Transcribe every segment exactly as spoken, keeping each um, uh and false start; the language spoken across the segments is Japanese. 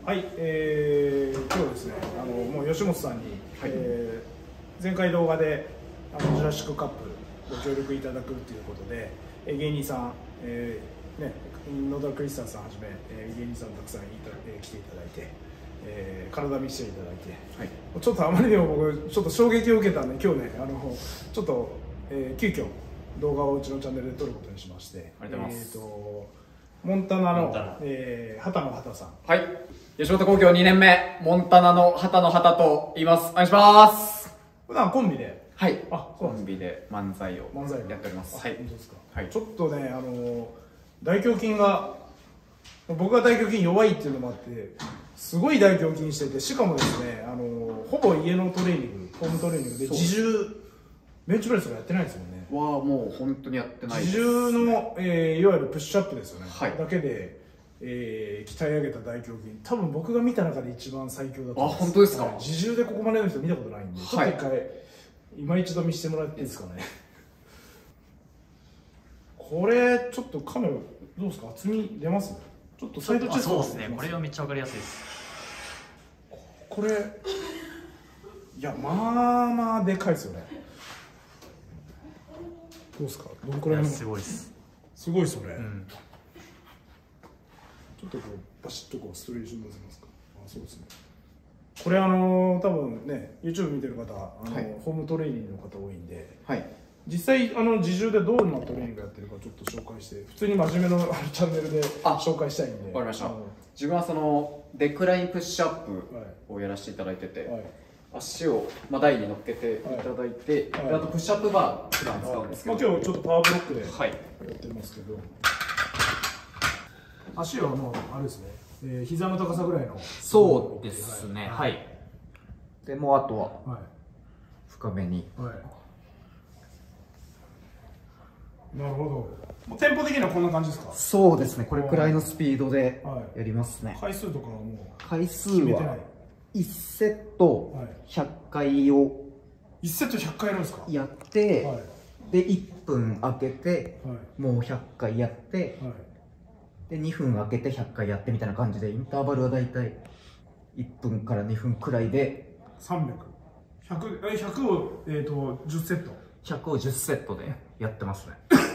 はい、えー、今日ですね、あのもう吉本さんに、はい、えー、前回動画であのジュラシックカップご協力いただくということで、えー、芸人さん、えーね、野田クリスタンさんはじめ、えー、芸人さんたくさんいた、えー、来ていただいて、えー、体見せていただいて、はい、ちょっとあまりにも僕ちょっと衝撃を受けたんで、今日ね、あのちょっと、えー、急遽動画をうちのチャンネルで撮ることにしまして、 ありがとうございます。 えーとモンタナの、えー、畑野畑さん。 はい。吉本興業にねんめ、モンタナの畑野畑と言います。お願いします。 普段コンビで。 はい。あ、コンビで漫才を漫才やっております。 はい。本当ですか。 はい。 ちょっとね、あの大胸筋が、僕が大胸筋弱いっていうのもあって、すごい大胸筋してて、しかもですね、あのほぼ家のトレーニング、ホームトレーニングで自重ベンチプレスがやってないですもんね。 はもう本当にやってないです。 自重の、えー、いわゆるプッシュアップですよね。 はい。 だけで、えー、鍛え上げた大胸筋、多分僕が見た中で一番最強だと思います。 あ、本当ですか。 はい、自重でここまでの人見たことないんで、はい、ちょっと一回今一度見せてもらっていいですかね。これちょっとカメラどうですか、厚み出ます？ちょっとサイドチェスト。 そうですね。これはめっちゃわかりやすいです。 これいや、まあまあでかいですよね。どうですか、どのくらいの？ すごいです。 すごいそれ。うん、ちょっとこうバシッとこうストレーション出せますか。あ、そうですね。これあのー、多分ね YouTube 見てる方、あの、はい、ホームトレーニングの方多いんで、はい、実際あの自重でどんなトレーニングやってるかちょっと紹介して、普通に真面目なチャンネルで紹介したいんで。 わかりました。自分はそのデクラインプッシュアップをやらせていただいてて、はい、足を、まあ、台に乗っけていただいて、はい、あとプッシュアップバー普段使うんですけど、 まあ、今日ちょっとパワーブロックでやってますけど、はい、足はもうあれですね、えー、膝の高さぐらいの。 そうですね、はい、はい、でもうあとは深めに、はい、 なるほど。もうテンポ的にはこんな感じですか？ そうですね、これくらいのスピードでやりますね。 回数とかはもう回数はいちセットひゃっかいをいちセットひゃっかいやるんですか？ やって、はい、でいっぷん空けて、はい、もうひゃっかいやって、はい、でにふん空けてひゃっかいやってみたいな感じで、インターバルはだいたいいっぷんからにふんくらいでさんびゃく、ひゃく、えひゃくを、えー、とじゅうセットひゃくをじゅうセットでやってますね。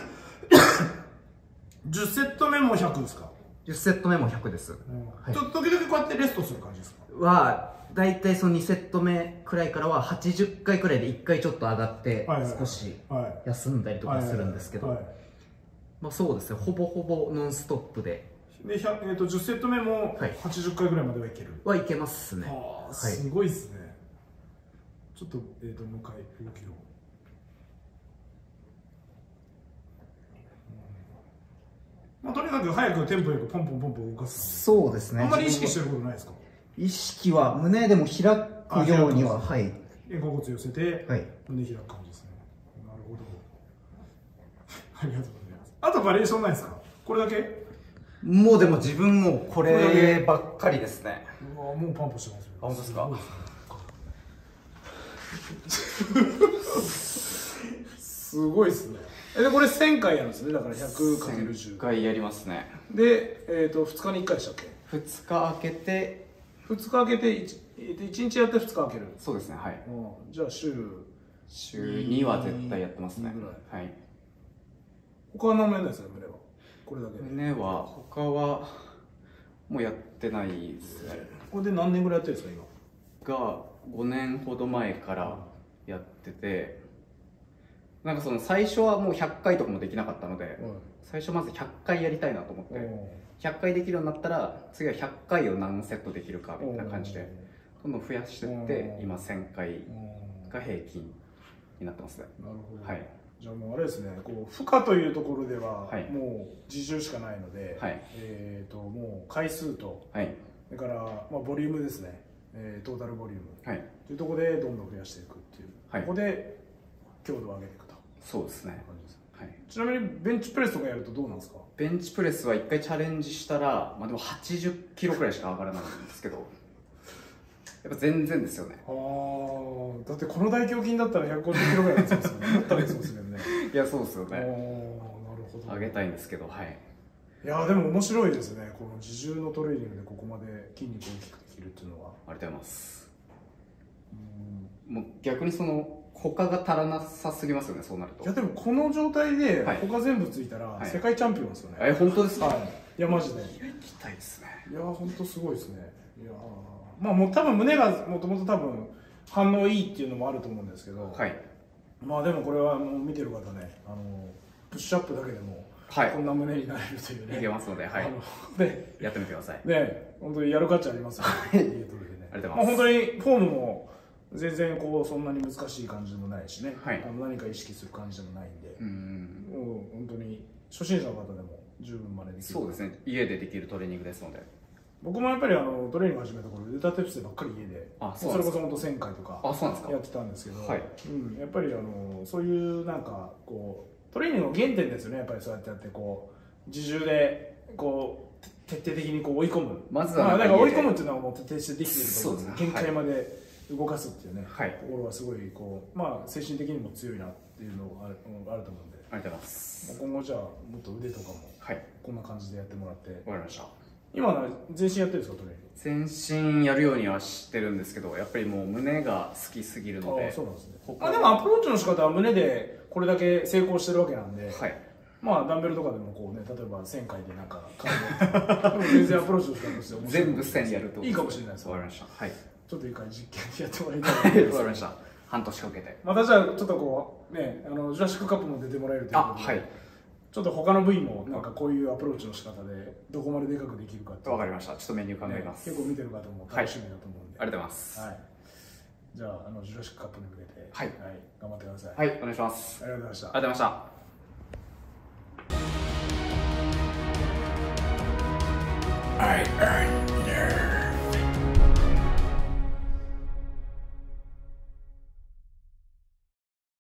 じゅうセット目もひゃくですか？ じゅうセット目もひゃくです。うん、 はい、時々こうやってレストする感じですか？ はだいたいそのにセット目くらいからははちじゅっかいくらいでいっかいちょっと上がって少し休んだりとかするんですけど、まあそうですね、ほぼほぼノンストップで。 で、えー、とじゅうセット目もはちじゅっかいぐらいまではいける？ はいけますね。 はあ、すごいですね。ちょっと、えー、ともう一回動きを。まあ、とにかく早くテンポよくポンポンポンポン動かす。 そうですね。 あんまり意識してることないですか？ 意識は胸でも開くようには、はい。 肩甲骨寄せて、はい、胸開く感じですね。なるほど。ありがとうございます。あとバリエーションないですか？これだけ？ もうでも自分もこればっかりですね。 うわ、もうパンプしてますよ。 あ、本当ですか？ すごいですね。でこれせんかいやるんですね。だからひゃくかけるじゅう。 せんかいやりますね。 で、えっとふつかにいっかいでしたっけ？ ふつか空けてふつか空けていちにちやってふつか空ける。 そうですね、はい。 じゃあ週週には絶対やってますね。はい。 他は何もやらないですね、胸は。これだけ。 胸は他はもうやってないですね。 これで何年ぐらいやってるんですか今？がごねんほど前からやってて、なんかその最初はもうひゃっかいとかもできなかったので、うん、最初まずひゃっかいやりたいなと思って、ひゃっかいできるようになったら次はひゃっかいを何セットできるかみたいな感じでどんどん増やしていって、今せんかいが平均になってますね。 なるほど。 はい。 じゃあもうあれですね、こう負荷というところではもう自重しかないので、はい、えっともう回数と、はい、それからまあボリュームですね、えー、トータルボリューム、はい、というところでどんどん増やしていくっていう、はい、ここで強度を上げていくと。 そうですね。 はい、ちなみにベンチプレスとかやるとどうなんですか？ ベンチプレスはいっかいチャレンジしたら、まあ、でもはちじゅっキロくらいしか上がらないんですけど、やっぱ全然ですよね。 ああ、だってこの大胸筋だったらひゃくごじゅっキロぐらいですよね。だったらそうですよね。 いや、そうですよね。 なるほど。 上げたいんですけど、はい。 いやでも面白いですね、この自重のトレーニングでここまで筋肉を大きくできるっていうのは。 ありがとうございます。もう逆にその他が足らなさすぎますよね、そうなると。 いやでもこの状態ではい他全部ついたら世界チャンピオンですよね。 え、本当ですか？ はい。いやマジで。 行きたいですね。 いや本当すごいですね。いやまあもう多分胸がもともと多分反応いいっていうのもあると思うんですけど。 はい。 まあでもこれはもう見てる方ね、あのプッシュアップだけでもはいこんな胸になれるというね。 いけますので、はい。 あのでやってみてください。 ね、本当にやる価値ありますよね。 ありがとうございます。 まあ本当にフォームも全然こうそんなに難しい感じでもないしね、 はい、 あの何か意識する感じでもないんで、 うん、 もう本当に初心者の方でも十分真似できる。 そうですね、家でできるトレーニングですので。 僕もやっぱりあのトレーニング始めた頃腕立て伏せばっかり家で、 あ、 それこそ本当せんかいとかやってたんですけど、 はい、 うん、やっぱりあのそういうなんかこうトレーニングの原点ですよね、やっぱりそうやってやってこう自重でこう徹底的にこう追い込む、 まずはまあ、だから追い込むっていうのはもう徹底してできてると思うんです、 ね、 限界まで動かすっていうね、 はい、 ところはすごいこう、まあ、精神的にも強いなっていうのがある、あると思うんで、 ありがとうございます。 今後じゃあもっと腕とかもはいこんな感じでやってもらって。 わかりました。 今は全身やってるんですか、トレーニング？ 全身やるようにはしてるんですけど、やっぱりもう胸が好きすぎるので。 ああ、そうなんですね。あ、でもアプローチの仕方は胸でこれだけ成功してるわけなんで、はい、まあダンベルとかでもこうね、例えばせんかいでなんかでも全然アプローチの仕方として面白い。 全部線やるといいかもしれないです。 わかりました。はい。 ちょっと一回実験やってもらいたいと思います。 わかりました。半年かけて。 またじゃあちょっとこうね、あのジュラシックカップも出てもらえるということで、はい、ちょっと他の部位もなんかこういうアプローチの仕方でどこまででかくできるかって。 わかりました。ちょっとメニュー考えます。 ね、結構見てる方も楽しみだと思うんで。 はい、ありがとうございます。 はい。じゃああのジュラシックカップに向けて、 はい、 はい、頑張ってください。 はい、お願いします。 ありがとうございました。 ありがとうございました。 I earned